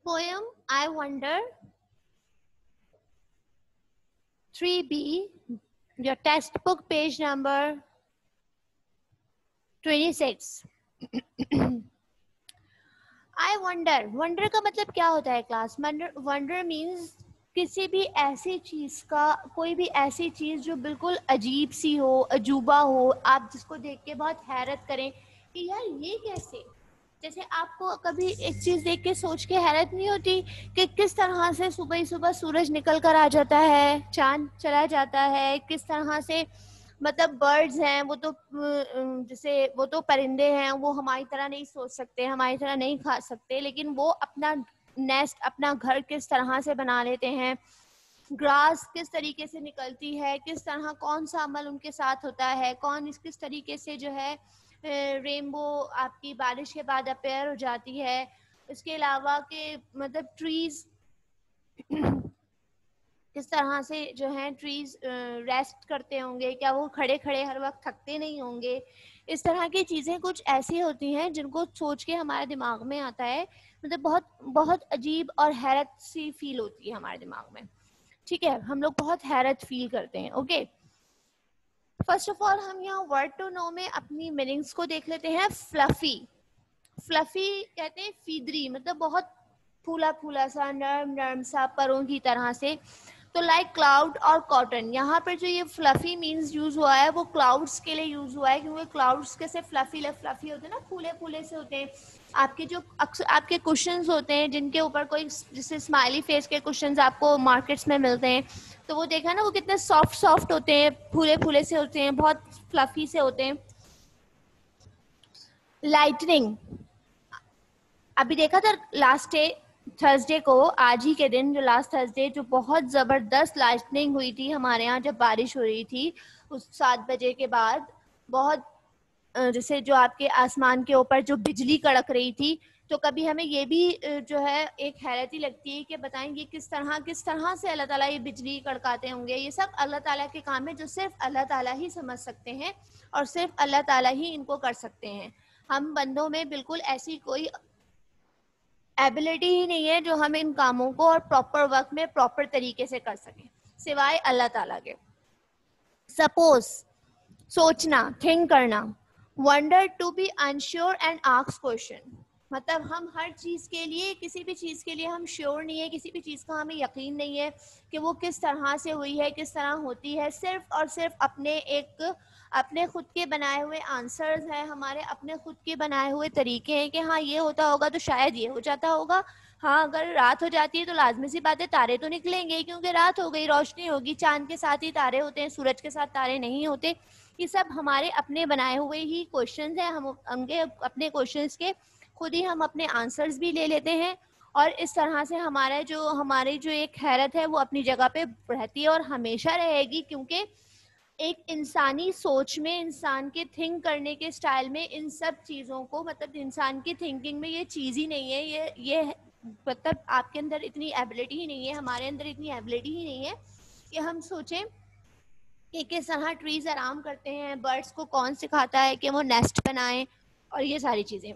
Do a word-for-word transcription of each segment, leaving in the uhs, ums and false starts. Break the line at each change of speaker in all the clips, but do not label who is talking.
Poem I Wonder, three B, your textbook page number twenty-six. I wonder, wonder का मतलब क्या होता है क्लास? Wonder means किसी भी ऐसी चीज का, कोई भी ऐसी चीज जो बिल्कुल अजीब सी हो, अजूबा हो, आप जिसको देख के बहुत हैरत करें कि यार ये कैसे। जैसे आपको कभी एक चीज देख के सोच के हैरत नहीं होती कि किस तरह से सुबह ही सुबह सूरज निकल कर आ जाता है, चांद चला जाता है, किस तरह से मतलब बर्ड्स हैं वो तो जैसे वो तो परिंदे हैं, वो हमारी तरह नहीं सोच सकते, हमारी तरह नहीं खा सकते, लेकिन वो अपना नेस्ट, अपना घर किस तरह से बना लेते हैं। ग्रास किस तरीके से निकलती है, किस तरह कौन सा अमल उनके साथ होता है, कौन इस किस तरीके से जो है रेनबो आपकी बारिश के बाद अपेयर हो जाती है। इसके अलावा के मतलब ट्रीज किस तरह से जो है ट्रीज रेस्ट करते होंगे, क्या वो खड़े खड़े हर वक्त थकते नहीं होंगे। इस तरह की चीज़ें कुछ ऐसी होती हैं जिनको सोच के हमारे दिमाग में आता है, मतलब बहुत बहुत अजीब और हैरत सी फील होती है हमारे दिमाग में। ठीक है, हम लोग बहुत हैरत फील करते हैं। ओके, फर्स्ट ऑफ ऑल हम यहाँ वर्ड टू नो में अपनी मीनिंग्स को देख लेते हैं। फ्लफी, फ्लफी कहते हैं फीदरी, मतलब बहुत फूला फूला सा, नरम नरम सा, परों की तरह से। तो लाइक क्लाउड और कॉटन, यहाँ पर जो ये फ्लफी मीन्स यूज हुआ है वो क्लाउड्स के लिए यूज हुआ है, क्योंकि क्लाउड्स कैसे फ्लफी फ्लफी होते हैं ना, फूले फूले से होते हैं। आपके जो अक्सर आपके क्वेश्चंस होते हैं जिनके ऊपर कोई जैसे स्माइली फेस के क्वेश्चंस आपको मार्केट्स में मिलते हैं, तो वो देखा ना, वो कितने सॉफ्ट सॉफ्ट होते हैं, फूले फूले से होते हैं, बहुत फ्लफी से होते हैं। लाइटनिंग, अभी देखा था लास्ट डे थर्सडे को, आज ही के दिन जो लास्ट थर्सडे, जो बहुत ज़बरदस्त लाइटनिंग हुई थी हमारे यहाँ जब बारिश हो रही थी उस सात बजे के बाद। बहुत जैसे जो आपके आसमान के ऊपर जो बिजली कड़क रही थी, तो कभी हमें ये भी जो है एक हैरत ही लगती है कि बताएं ये किस तरह किस तरह से अल्लाह ताला ये बिजली कड़काते होंगे। ये सब अल्लाह ताला के काम है जो सिर्फ अल्लाह ताला ही समझ सकते हैं और सिर्फ अल्लाह ताला ही इनको कर सकते हैं। हम बंदों में बिल्कुल ऐसी कोई एबिलिटी ही नहीं है जो हम इन कामों को और प्रॉपर वक्त में प्रॉपर तरीके से कर सकें, सिवाय अल्लाह ताला के। सपोज, सोचना, थिंक करना। Wonder, to be unsure and ask question, मतलब हम हर चीज़ के लिए, किसी भी चीज़ के लिए हम श्योर नहीं है, किसी भी चीज़ का हमें यकीन नहीं है कि वो किस तरह से हुई है, किस तरह होती है। सिर्फ और सिर्फ अपने एक अपने खुद के बनाए हुए आंसर्स हैं, हमारे अपने खुद के बनाए हुए तरीके हैं कि हाँ ये होता होगा तो शायद ये हो जाता होगा, हाँ अगर रात हो जाती है तो लाजमी सी बात है तारे तो निकलेंगे क्योंकि रात हो गई, रोशनी होगी, चांद के साथ ही तारे होते हैं, सूरज के साथ तारे नहीं होते। ये सब हमारे अपने बनाए हुए ही क्वेश्चंस हैं, हम उनके अपने क्वेश्चंस के खुद ही हम अपने आंसर्स भी ले लेते हैं, और इस तरह से हमारा जो हमारी जो एक हैरत है वो अपनी जगह पे रहती है और हमेशा रहेगी, क्योंकि एक इंसानी सोच में, इंसान के थिंक करने के स्टाइल में इन सब चीज़ों को, मतलब इंसान की थिंकिंग में ये चीज़ ही नहीं है, ये ये मतलब आपके अंदर इतनी एबिलिटी ही नहीं है, हमारे अंदर इतनी एबिलिटी ही नहीं है कि हम सोचें कि किस तरह ट्रीज आराम करते हैं, बर्ड्स को कौन सिखाता है कि वो नेस्ट बनाएं, और ये सारी चीज़ें।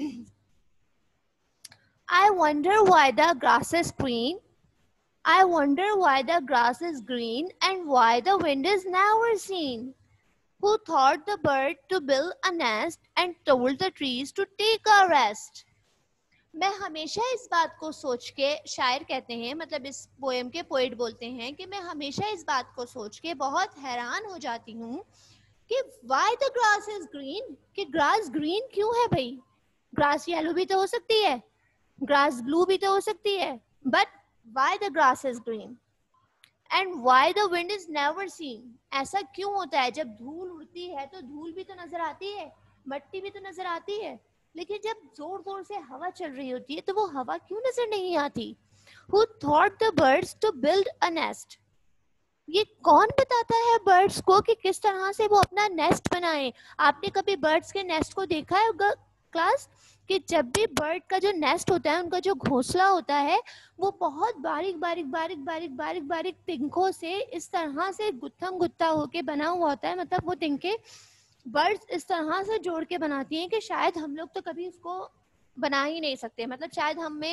I wonder why the grass is green. I wonder why the grass is green and why the wind is never seen. Who taught the bird to build a nest and told the trees to take a rest? मैं हमेशा इस बात को सोच के, शायर कहते हैं, मतलब इस पोएम के पोएट बोलते हैं कि मैं हमेशा इस बात को सोच के बहुत हैरान हो जाती हूँ कि why the grass is green, कि ग्रास ग्रीन क्यों है भाई। ग्रास येलो भी तो हो सकती है, ग्रास ब्लू भी तो हो सकती है, but why the grass is green and why the wind is never seen? ऐसा क्यों होता है, जब धूल उड़ती है तो धूल भी तो नजर आती है, मट्टी भी तो नजर आती है, लेकिन जब जोर जोर से हवा चल रही होती है तो वो हवा क्यों नजर नहीं आती? Who taught the birds to build a nest? ये कौन बताता है बर्ड्स को कि किस तरह से वो अपना नेस्ट बनाएं? आपने कभी बर्ड्स के नेस्ट को देखा है क्लास? कि जब भी बर्ड का जो नेस्ट होता है, उनका जो घोंसला होता है, वो बहुत बारीक बारीक बारीक बारीक बारीक बारीक तिनकों से इस तरह से गुत्थम गुत्था होके बना हुआ होता है। मतलब वो तिनके बर्ड्स इस तरह से जोड़ के बनाती हैं कि शायद हम लोग तो कभी उसको बना ही नहीं सकते, मतलब शायद हमें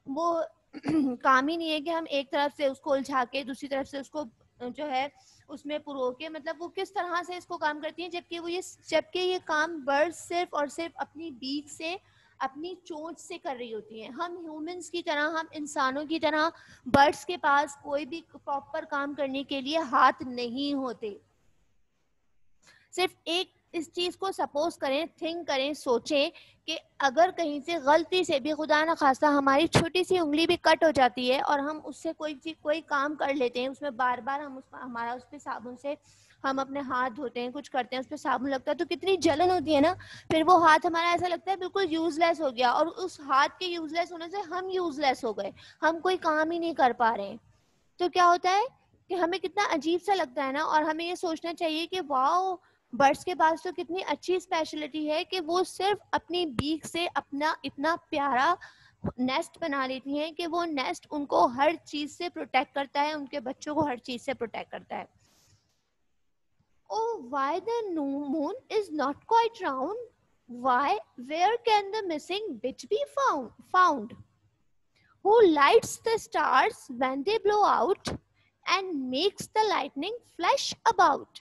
वो काम ही नहीं है कि हम एक तरफ से उसको उलझा के दूसरी तरफ से उसको जो है उसमें पुरो के, मतलब वो किस तरह से इसको काम करती हैं, जबकि वो ये जबकि ये काम बर्ड्स सिर्फ और सिर्फ अपनी बीक से, अपनी चोंच से कर रही होती हैं। हम ह्यूमंस की तरह, हम इंसानों की तरह बर्ड्स के पास कोई भी प्रॉपर काम करने के लिए हाथ नहीं होते। सिर्फ एक इस चीज को सपोज करें, थिंक करें, सोचें कि अगर कहीं से गलती से भी खुदा न खास्ता हमारी छोटी सी उंगली भी कट हो जाती है और हम उससे कोई चीज कोई काम कर लेते हैं, उसमें बार बार हम उस हमारा उस पर साबुन से हम अपने हाथ धोते हैं, कुछ करते हैं, उस पर साबुन लगता है तो कितनी जलन होती है ना। फिर वो हाथ हमारा ऐसा लगता है बिल्कुल यूजलेस हो गया, और उस हाथ के यूजलेस होने से हम यूजलेस हो गए, हम कोई काम ही नहीं कर पा रहे हैं। तो क्या होता है कि हमें कितना अजीब सा लगता है ना, और हमें ये सोचना चाहिए कि वाओ, बर्ड्स के पास तो कितनी अच्छी स्पेशलिटी है कि वो सिर्फ अपनी बीक से अपना इतना प्यारा नेस्ट बना लेती हैं कि वो नेस्ट उनको हर चीज से प्रोटेक्ट करता है, उनके बच्चों को हर चीज से प्रोटेक्ट करता है। Oh, why the moon is not quite round? Why? Where can the missing bit be found? Found? Who lights the stars when they blow out and makes the lightning flash about?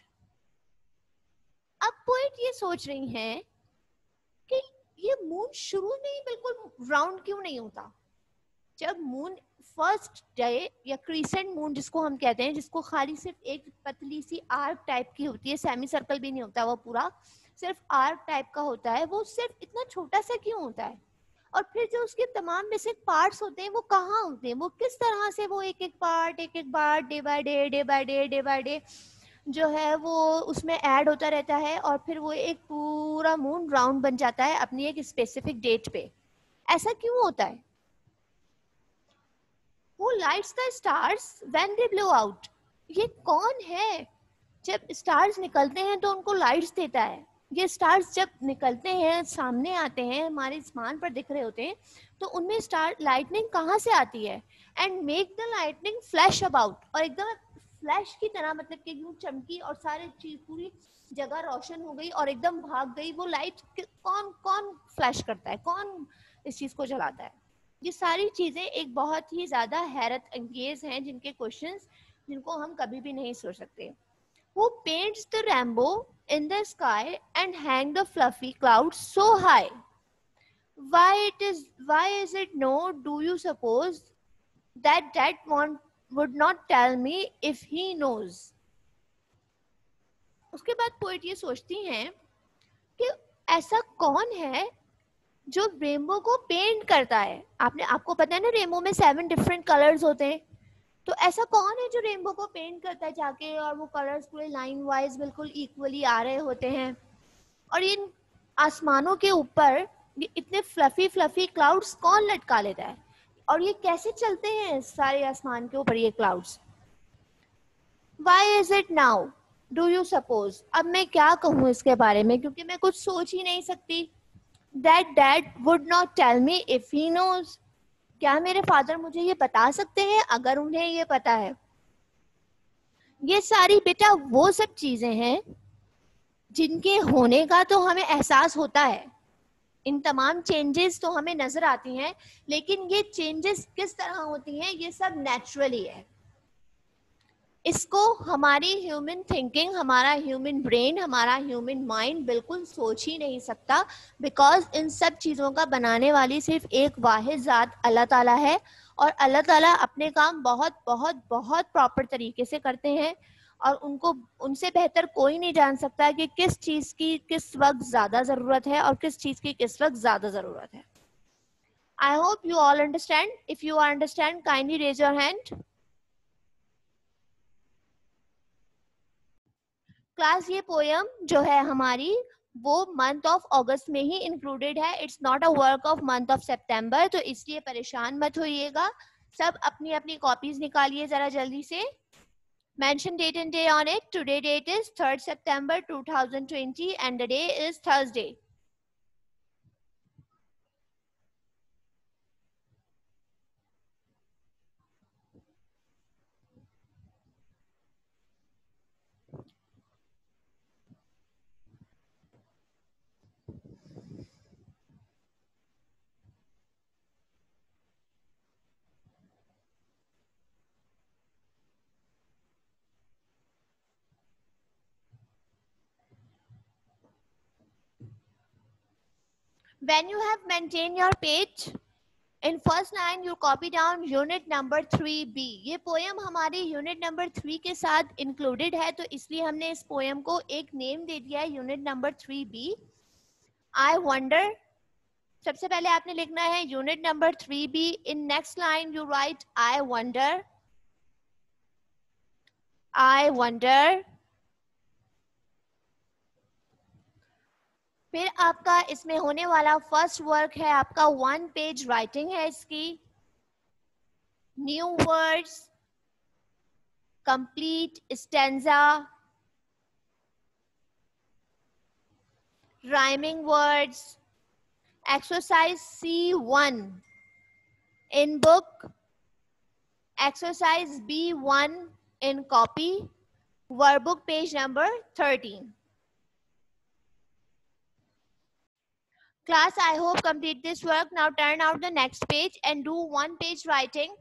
अब poet ये सोच रही हैं कि ये moon शुरू में ही बिल्कुल राउंड क्यों नहीं होता। जब मून फर्स्ट डे या क्रीसेंट मून जिसको हम कहते हैं, जिसको खाली सिर्फ एक पतली सी आर्क टाइप की होती है, सेमी सर्कल भी नहीं होता, वो पूरा सिर्फ आर्क टाइप का होता है, वो सिर्फ इतना छोटा सा क्यों होता है? और फिर जो उसके तमाम बेसिक पार्ट्स होते हैं वो कहाँ होते हैं, वो किस तरह से वो एक एक पार्ट एक एक part day by day day by day day by day जो है वो उसमें ऐड होता रहता है, और फिर वो एक पूरा मून राउंड बन जाता है अपनी एक स्पेसिफिक डेट पे। ऐसा क्यों होता है? Who lights the stars when they blow out? ये कौन है जब स्टार्स निकलते हैं तो उनको लाइट्स देता है? ये स्टार्स जब निकलते हैं, सामने आते हैं, हमारे आसमान पर दिख रहे होते हैं, तो उनमें स्टार लाइटनिंग कहाँ से आती है? And make the lightning flash about, और एकदम फ्लैश की तरह, मतलब कि यूं चमकी और सारी चीज पूरी जगह रोशन हो गई और एकदम भाग गई वो लाइट। कौन कौन फ्लैश करता है, कौन इस चीज को जलाता है? ये सारी चीजें एक बहुत ही ज्यादा हैरत अंगेज हैं, जिनके क्वेश्चंस जिनको हम कभी भी नहीं सोच सकते। Who paints the rainbow in the sky and hang the fluffy clouds so high? Why it is why is it no? Do you suppose that that one would not tell me if he knows? उसके बाद poet ये सोचती हैं कि ऐसा कौन है जो रेनबो को पेंट करता है। आपने आपको पता है ना, रेनबो में सेवन डिफरेंट कलर्स होते हैं, तो ऐसा कौन है जो रेनबो को पेंट करता है जाके, और वो कलर्स पूरे लाइन वाइज बिल्कुल इक्वली आ रहे होते हैं, और इन आसमानों के ऊपर ये इतने फ्लफी फ्लफी क्लाउड्स कौन लटका लेता है, और ये कैसे चलते हैं सारे आसमान के ऊपर ये clouds? Why is it now do you suppose? अब मैं क्या कहूँ इसके बारे में, क्योंकि मैं कुछ सोच ही नहीं सकती। That dad would not tell me if he knows. क्या मेरे फादर मुझे ये बता सकते हैं अगर उन्हें ये पता है? ये सारी बेटा वो सब चीजें हैं जिनके होने का तो हमें एहसास होता है, इन तमाम चेंजेस तो हमें नजर आती हैं, लेकिन ये चेंजेस किस तरह होती हैं ये सब नेचुरली है। इसको हमारी ह्यूमन थिंकिंग, हमारा ह्यूमन ब्रेन, हमारा ह्यूमन माइंड बिल्कुल सोच ही नहीं सकता, बिकॉज इन सब चीज़ों का बनाने वाली सिर्फ एक वाहिद ज़ात अल्लाह ताला है, और अल्लाह ताला अपने काम बहुत बहुत बहुत प्रॉपर तरीके से करते हैं, और उनको उनसे बेहतर कोई नहीं जान सकता कि किस चीज़ की किस वक्त ज़्यादा ज़रूरत है और किस चीज़ की किस वक्त ज़्यादा ज़रूरत है। I hope you all understand. If you understand kindly raise your hand. Class ये पोयम जो है हमारी वो मंथ ऑफ अगस्त में ही इंक्लूडेड है, it's not a work of month of September, तो इसलिए परेशान मत होइएगा। सब अपनी अपनी कॉपीज निकालिए जरा जल्दी से। Mention date and day on it. Today date is third September two thousand twenty and the day is Thursday. When you have maintained your page, in first line you copy down unit number three B. ये poem हमारी unit number three के साथ included है, तो इसलिए हमने इस poem को एक नेम दे दिया है unit number three B. I wonder, सबसे पहले आपने लिखना है unit number three B. In next line you write I wonder, I wonder. फिर आपका इसमें होने वाला फर्स्ट वर्क है आपका वन पेज राइटिंग है इसकी. New words, complete stanza, rhyming words. Exercise C one in book, exercise B one in copy, workbook page number thirteen. Class, I hope complete this work. Now turn out the next page and do one page writing.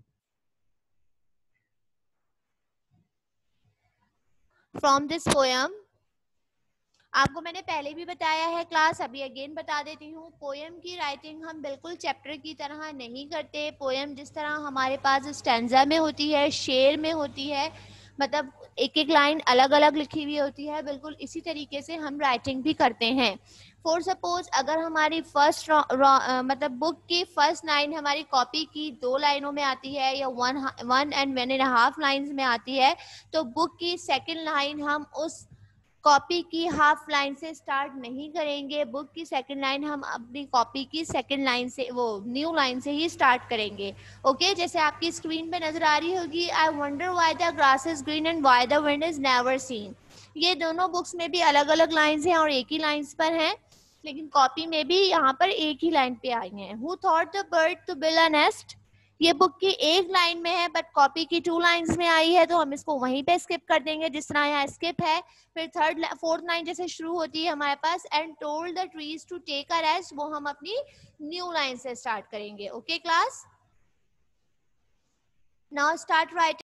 From this poem. आपको मैंने पहले भी बताया है class, अभी again बता देती हूँ. पोएम की राइटिंग हम बिल्कुल चैप्टर की तरह नहीं करते. पोएम जिस तरह हमारे पास स्टैंजा में होती है, शेर में होती है, मतलब एक एक लाइन अलग अलग लिखी हुई होती है, बिल्कुल इसी तरीके से हम राइटिंग भी करते हैं. फॉर सपोज अगर हमारी फर्स्ट मतलब बुक की फर्स्ट लाइन हमारी कॉपी की दो लाइनों में आती है या one one and one and half lines में आती है, तो बुक की सेकेंड लाइन हम उस कॉपी की हाफ लाइन से स्टार्ट नहीं करेंगे. बुक की सेकंड लाइन हम अपनी कॉपी की सेकंड लाइन से, वो न्यू लाइन से ही स्टार्ट करेंगे. Okay okay? जैसे आपकी स्क्रीन पे नजर आ रही होगी, I wonder why the grass is green and why the wind is never seen. ये दोनों बुक्स में भी अलग अलग लाइन्स हैं और एक ही लाइन्स पर हैं, लेकिन कॉपी में भी यहाँ पर एक ही लाइन पे आई हैं. Who thought the bird to build a nest, ये बुक की एक लाइन में है बट कॉपी की टू लाइंस में आई है, तो हम इसको वहीं पे स्किप कर देंगे जिस तरह यहाँ स्किप है. फिर थर्ड फोर्थ लाइन जैसे शुरू होती है हमारे पास, and told the trees to take a rest, वो हम अपनी न्यू लाइन से स्टार्ट करेंगे. Okay class, now start writing.